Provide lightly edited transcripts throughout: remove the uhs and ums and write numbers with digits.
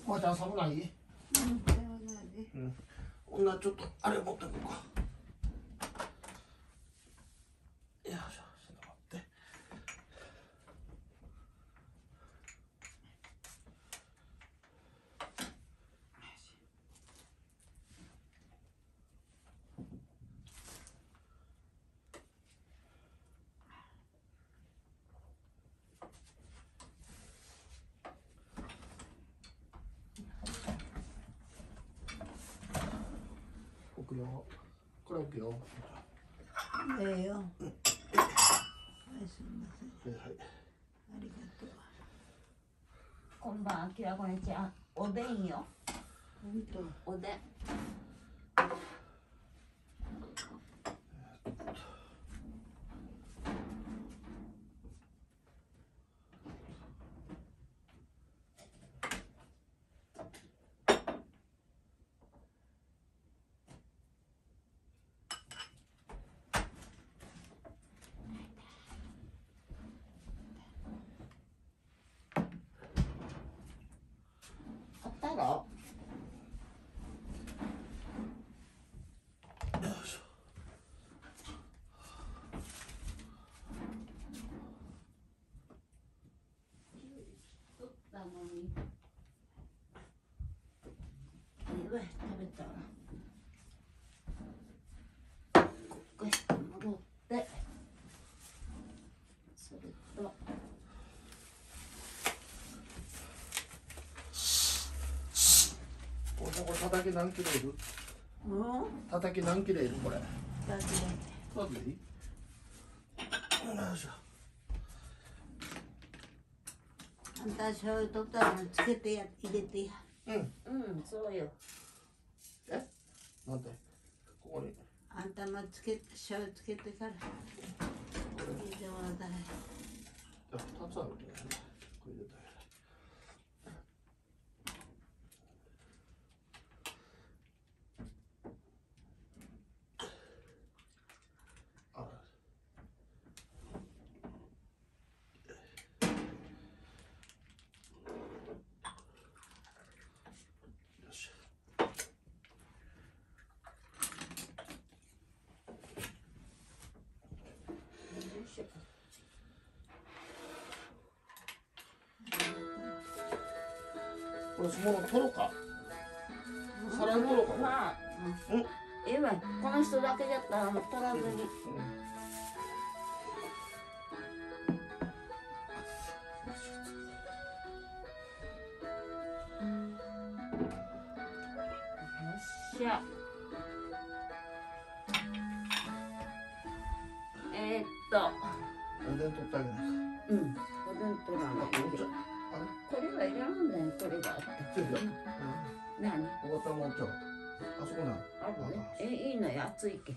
おばちゃん寒ない？ うん、それはないで。 うん。女ちょっとあれ持ってこうか。よいしょ、ちょっと待って。置くよ。これ置くよ。 ええよ。はい、すみません。 はいはい。 ありがとう。 こんばんは、きらこねちゃん。おでんよ。 本当。 おでん。あったろ。 よいしょ。 取ったのに。食べたら。ここへ戻って。それと。 おばちゃんこれ叩き何キロいる？ うん。 叩き何キロいるこれ？ だけだ。 そうでいい？よいしょ。 あんた醤油取ったらつけてや、入れてや。 うん。 うん、そうよ。 え？なんで？ここに。 あんたの醤油つけてから。入れてもらったら。 じゃあ2つあるんだよね。これ入れたら。あら。よし。これ相撲の取ろうか。皿に取ろうか。 まあ、 うん。 ええわ、この人だけだったらもう取らずに。よっしゃ。 おでん取ってあげないか。 うん、おでん取らないと。これはいらんねん、これがあって。何？ おばたもお茶。あそこな。 あるね。いいのよ、熱いけ。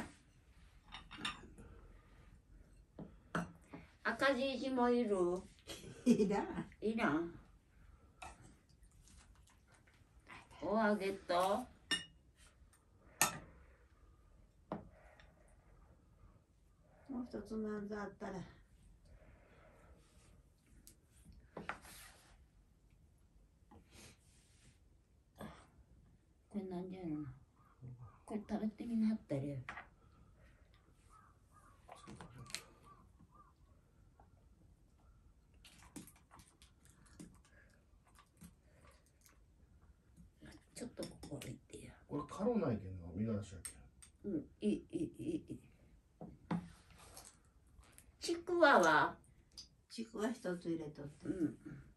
赤じいじもいる？ いらん。 いらん。お揚げと。 もう一つなんぞあったら。 これなんじゃろな。これ食べてみなはったり。ちょっとここ置いてや。 これカロないけんの、見晴らしやけん。 うん、いい。ちくわは？ ちくわ一つ入れとって。 うん。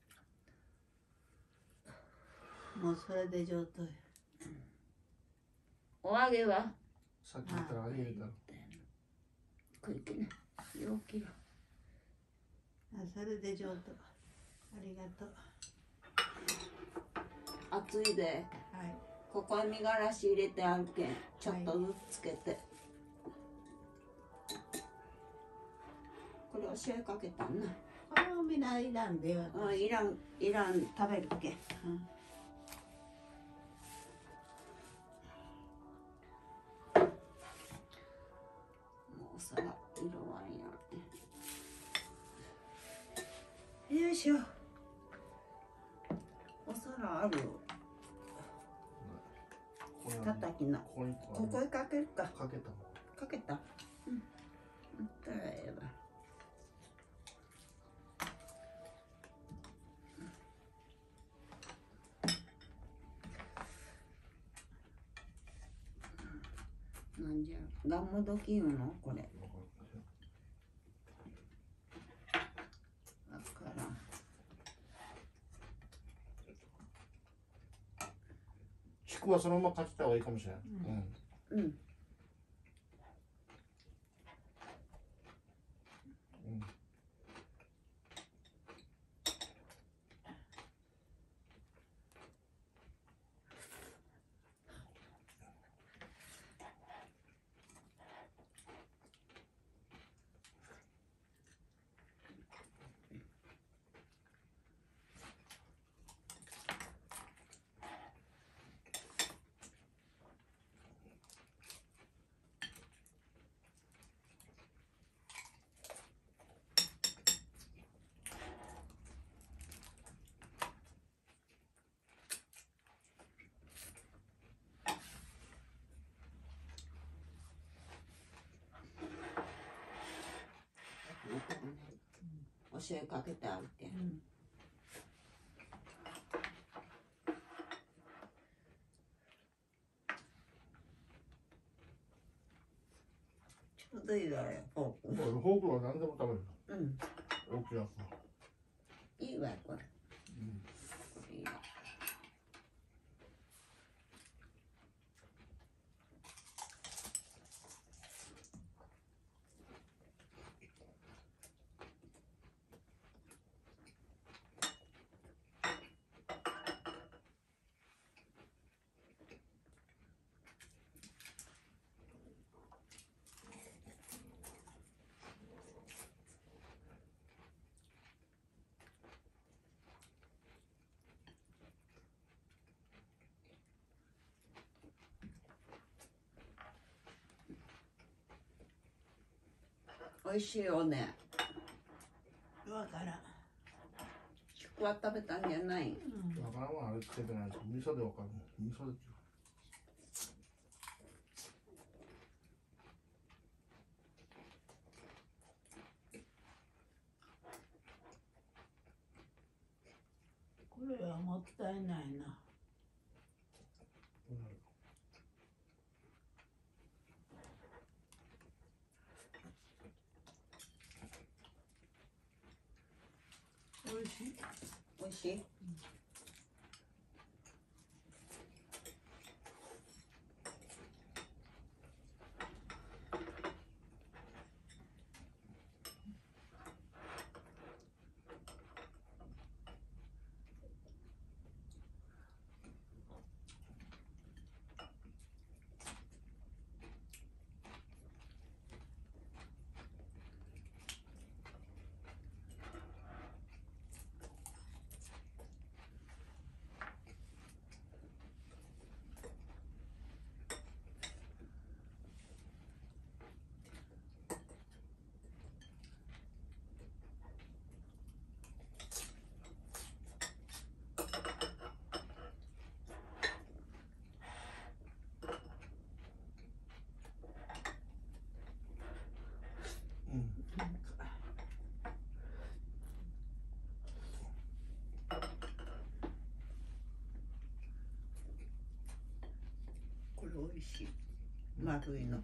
もうそれで上等よ。 お揚げは？ さっき言ったらあれ入れたの。 これいけない。容器が。 あ、それで上等。ありがとう。 熱いで。 はい。 ここに見がらし入れてあるけん、ちょっとずつつけて。これお塩かけたんな。 これもみんないらんでよ。 うん、いらん、食べるけん。 うん。 もうお皿、色合いや。 よいしょ。 お皿あるこれ叩きのここにここへかけるか。 かけたもん。 かけた。うん。だったらええわ。なんじゃ。ガンモドキ言うのこれ。わからん。 ちくわそのままかけた方がいいかもしれない。うん。 うん。お醤油かけてあるけん。ちょうどいいわよ、フォーク。 フォークは何でも食べる。 うん。 大きいやつは。 いいわよ、これ。 うん。 いいわ。美味しいよね。 わからん。 ちくわ食べたんじゃない。 わからんわ、あれつけてないと。味噌でわかる。味噌で。 これはもったいないな。おいしい。 美味しい。 うん。 これ美味しい。丸いの。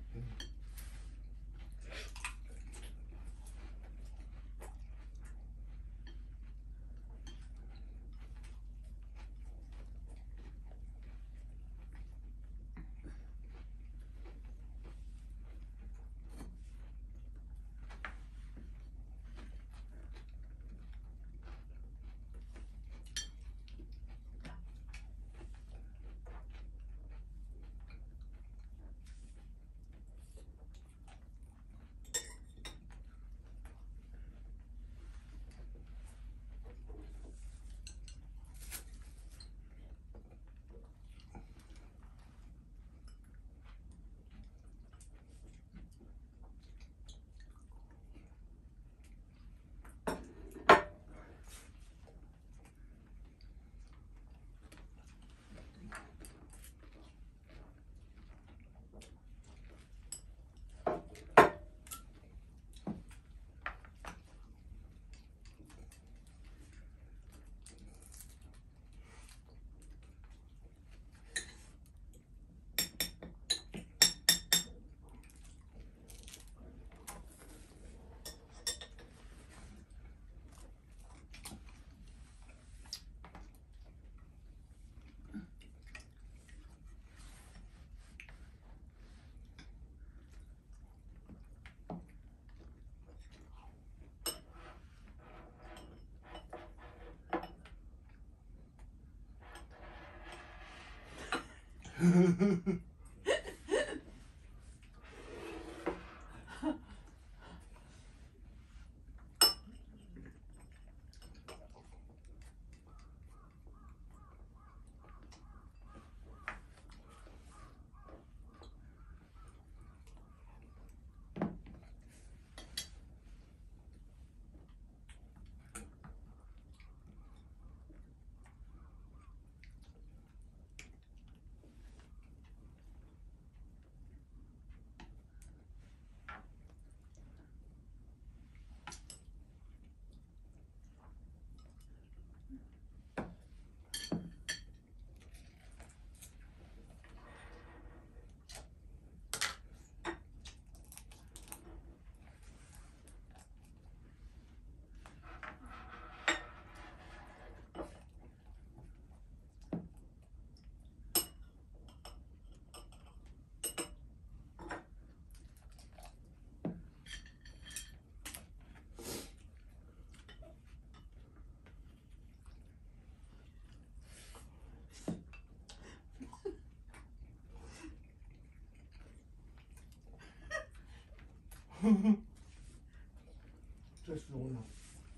这是我呢。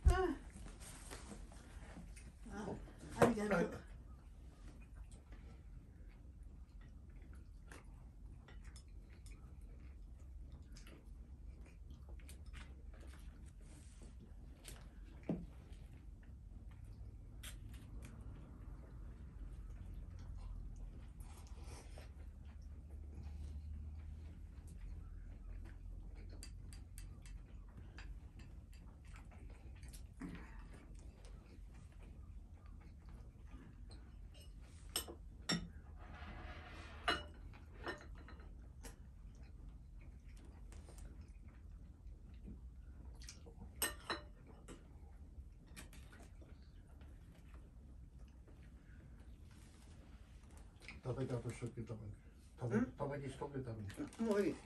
ありがとう。 食べたとしとけために。食べにしとけために。 もういい。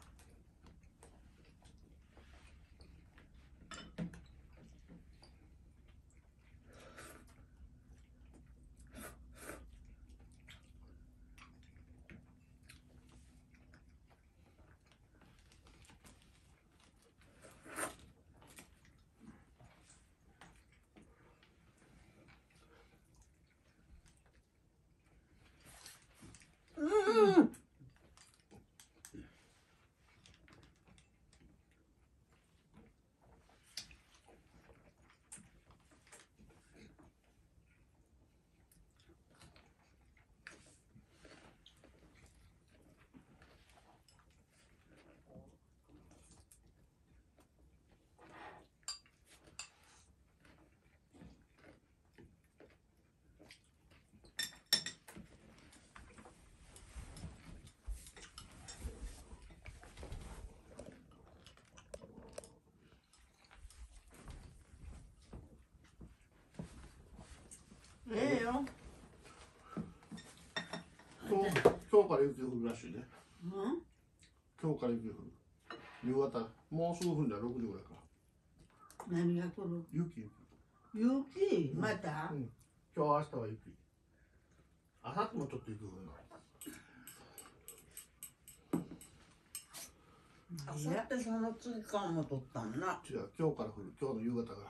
ええよ。 今日から雪降るらしいね。 うん。 今日から雪降る。夕方、もうすぐ降るんだ、6時ぐらいから。 何が来る？ 雪。 雪？また？ うん。今日明日は雪。明後日もちょっと雪降るの。 あさってその次からも取ったんな。 違う、今日から降る。今日の夕方が。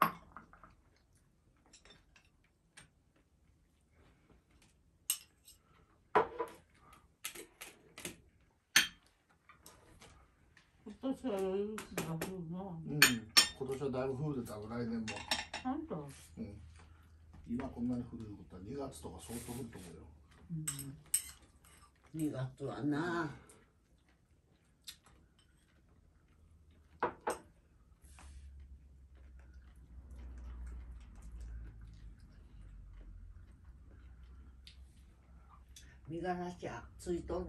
今年は雪が降るの。 うん。今年はだいぶ降るでたぶん来年も。 本当？ うん。今こんなに降ることは2月とか相当降ると思うよ。 2月はな。身がらしゃついとる。 うん。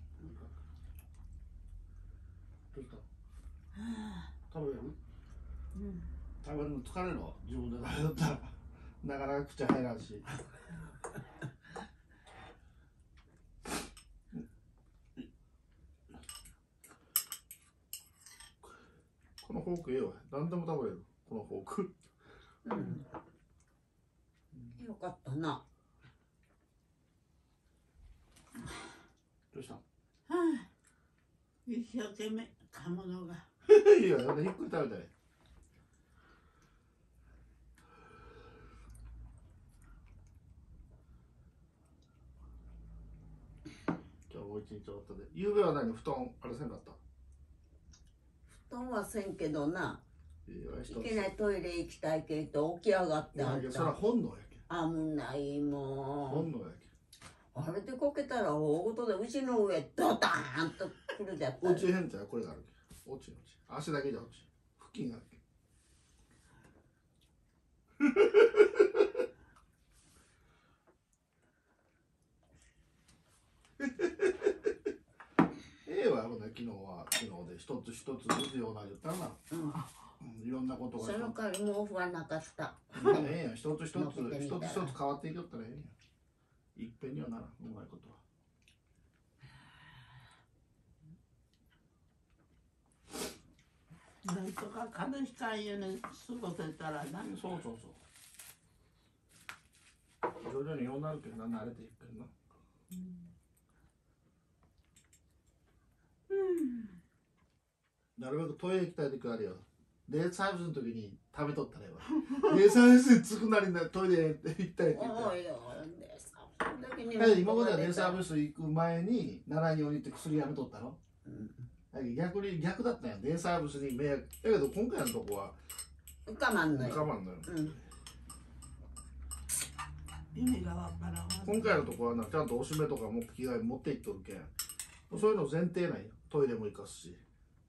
どうした？食べれる？ うん。 食べるの疲れるの？自分で食べとったらなかなか口入らんし。このフォークええわ。何でも食べれる。このフォーク。 うん。よかったな。 どうした？ はあ、一生懸命噛むのが。 いいよ、ひっくり食べたら。今日もう一日終わったで。夕べは何、布団あれせんかった？ 布団はせんけどな。 いいけないトイレ行きたいけど起き上がってあんいや、それはた本能やけん。 危ないもん。 本能やけん。 あれでこけたら大事でうちの上ドターンとくるじゃった落ちへんちゃう、これがあるけん。落ち。足だけじゃ落ち。付近があるけん。ええわ、ほんな昨日で一つ一つずつような言ったらな、いろんなことがその代わり毛布はなかった。 ええやん、一つ一つ乗っけてみたら変わっていきよったらええやん。いっぺんにはならん、うまいことは。 なんとか風邪ひかんように過ごせたらな。 そう。徐々にようなるけどな、慣れていくけどな。なるべくトイレ行きたい時あるよ。デイサービスの時に食べとったらええわ。デイサービスに着くなりなトイレ行きたいって言って。 おいよ、でさ、だけに今まではデイサービス行く前に7に降りて薬やめとったの。逆だったんや。デイサービスに迷惑。だけど今回のとこは我慢のよ。 我慢のよ。 意味がわからんわ。 今回のとこはな、ちゃんとおしめとかも着替え持っていっとるけん。そういうの前提なんよ。トイレも行かすし。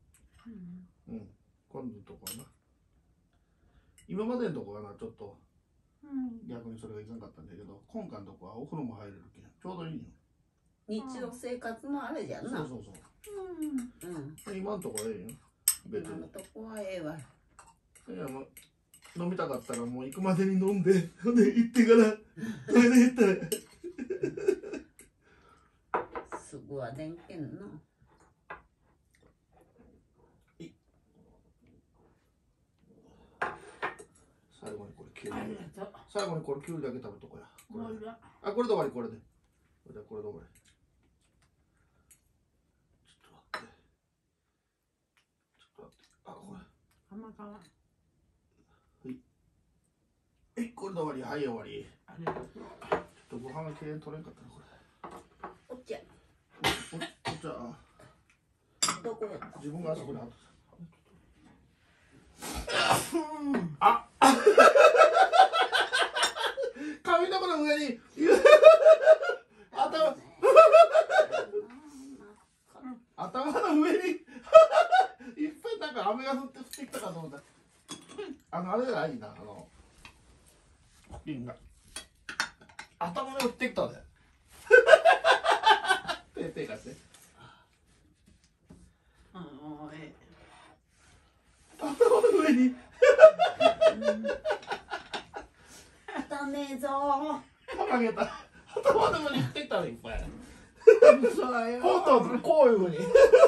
今度のとこはな。今までのとこはな、ちょっと逆にそれがいかんかったんだけど、今回のとこはお風呂も入れるけん。ちょうどいいよ。 日常生活のあれじゃんな。 そう。今のとこはええよ。別に。 今のとこはええわ。 いや、もう飲みたかったらもう行くまでに飲んで、で行ってからトイレ行ったら。 すぐはでんけんの。 最後にこれキュウリ。 ありがとう。 最後にこれキュウリだけ食べとこや。 もういらん。 あ、これで終わり、これで。じゃあこれで終わり。ちょっと待って。あ、これ。 甘かわ。 これで終わり。はい、終わり。 ありがとう。 ちょっとご飯がきれいに取れんかったな、これ。 おっちゃん、 じゃあ、 どこやった？ 自分があそこにあった。髪の毛の上に頭の上にいっぺんなんか雨が降ってきたかと思った。あれがいいな、リンが頭に降ってきたで。ペーペーかして。 もうええ。 頭の上にダメぞ掲げた。頭の上に降ってきたでいっぱい。 そうよ。 ほんとこういうふうに。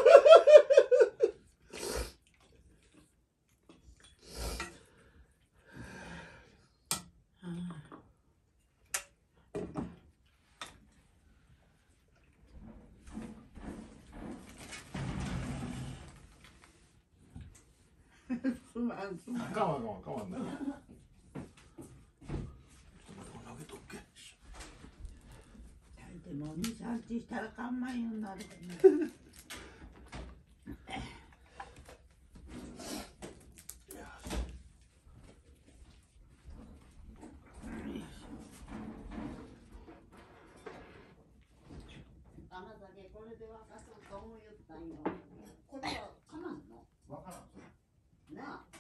すまんすまん。 かまんない。ちょっと待って、投げとくけ。 でも2、3日したらかんまんようになるね。 甘酒これで沸かそうと思いよったんよ。これはかまんの？ わからん。 なあ。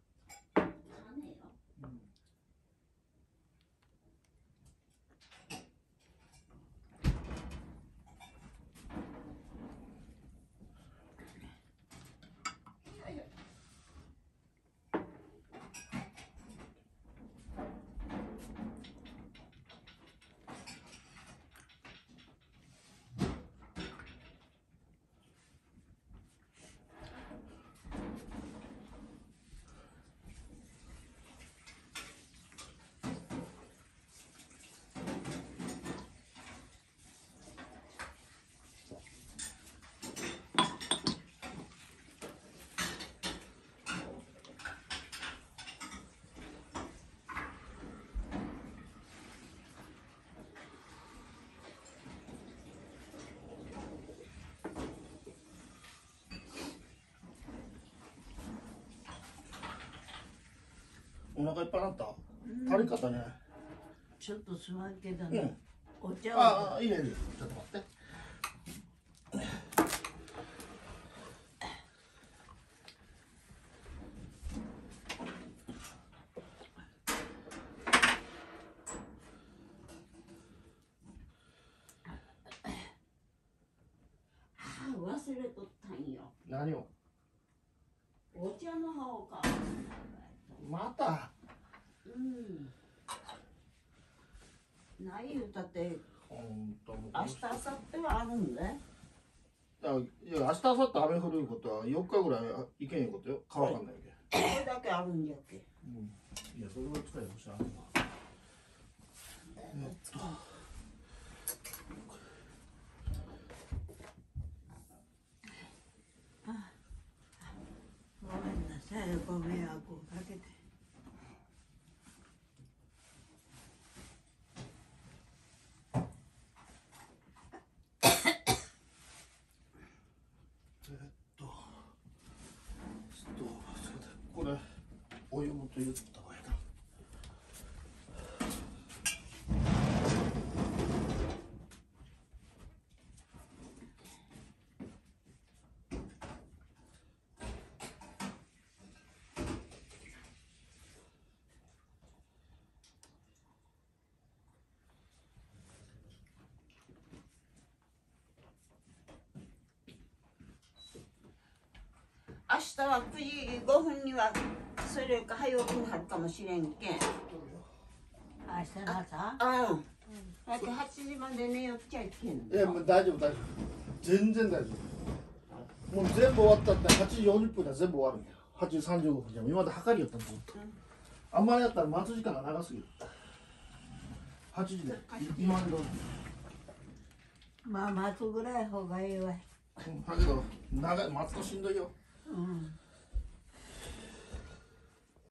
かねえよ。 腹いっぱいになった。 うん足りんかったね。 ちょっとすまんけどねうん。 お茶をああ、入れるよ。ちょっと待って。 忘れとったんよ。 何を。 お茶の葉をか。 また。 うん。ない言うたってほんともう明日明後日はあるんで。 いや、明日明後日雨降ることは4日ぐらいいけんいうことよ。乾かんないけ。 これだけあるんじゃっけ。 いや、それは使いもしらんわ。 ごめんなさいご迷惑をかけて。 ストーブ、そうだ。これ、お湯もと言った方がいいな。 明日は9時5分にはそれか早起きになるかもしれんけん。 明日の朝うん。だって8時まで寝よっちゃいけんの。 いや、もう大丈夫、大丈夫。全然大丈夫。もう全部終わったって8時40分で全部終わるんや。8時35分じゃ今まで測りよったんずっと。あんまりやったら待つ時間が長すぎる。8時で、今までどうまあ待つぐらい方がいいわ。 だけど、長い、待つとしんどいよ。 うん